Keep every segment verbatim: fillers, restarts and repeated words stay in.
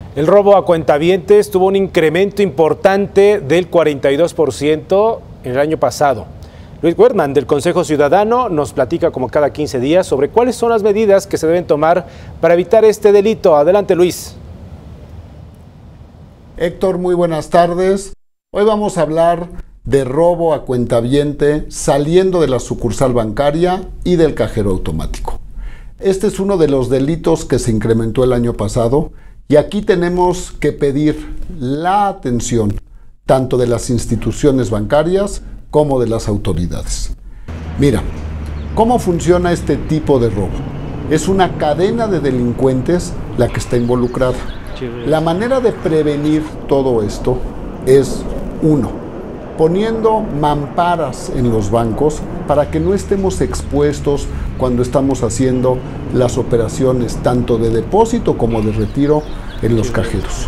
El robo a cuentavientes tuvo un incremento importante del cuarenta y dos por ciento en el año pasado. Luis Wertmann, del Consejo Ciudadano, nos platica como cada quince días sobre cuáles son las medidas que se deben tomar para evitar este delito. Adelante, Luis. Héctor, muy buenas tardes. Hoy vamos a hablar de robo a cuentaviente saliendo de la sucursal bancaria y del cajero automático. Este es uno de los delitos que se incrementó el año pasado y aquí tenemos que pedir la atención tanto de las instituciones bancarias como de las autoridades. Mira, ¿cómo funciona este tipo de robo? Es una cadena de delincuentes la que está involucrada. La manera de prevenir todo esto es, uno, poniendo mamparas en los bancos para que no estemos expuestos cuando estamos haciendo las operaciones tanto de depósito como de retiro en los cajeros.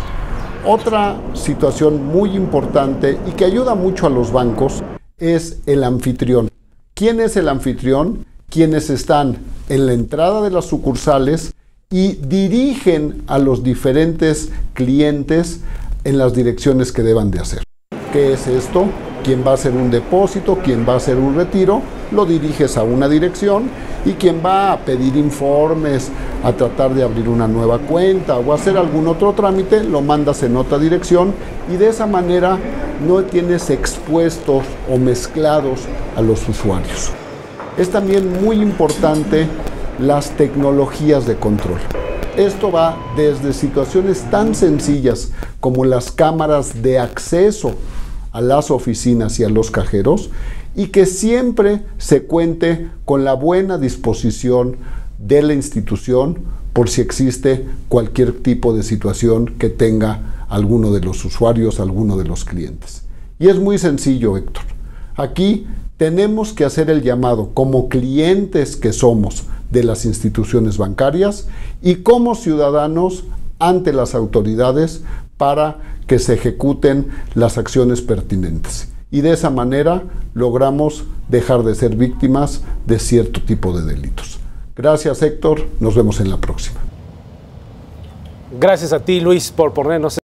Otra situación muy importante y que ayuda mucho a los bancos es el anfitrión. ¿Quién es el anfitrión? Quienes están en la entrada de las sucursales y dirigen a los diferentes clientes en las direcciones que deban de hacer. ¿Qué es esto? Quien va a hacer un depósito, quien va a hacer un retiro, lo diriges a una dirección y quien va a pedir informes, a tratar de abrir una nueva cuenta o hacer algún otro trámite, lo mandas en otra dirección y de esa manera no tienes expuestos o mezclados a los usuarios. Es también muy importante las tecnologías de control. Esto va desde situaciones tan sencillas como las cámaras de acceso a las oficinas y a los cajeros y que siempre se cuente con la buena disposición de la institución por si existe cualquier tipo de situación que tenga alguno de los usuarios, alguno de los clientes. Y es muy sencillo, Héctor. Aquí tenemos que hacer el llamado como clientes que somos de las instituciones bancarias y como ciudadanos ante las autoridades para que se ejecuten las acciones pertinentes. Y de esa manera logramos dejar de ser víctimas de cierto tipo de delitos. Gracias, Héctor. Nos vemos en la próxima. Gracias a ti, Luis, por ponernos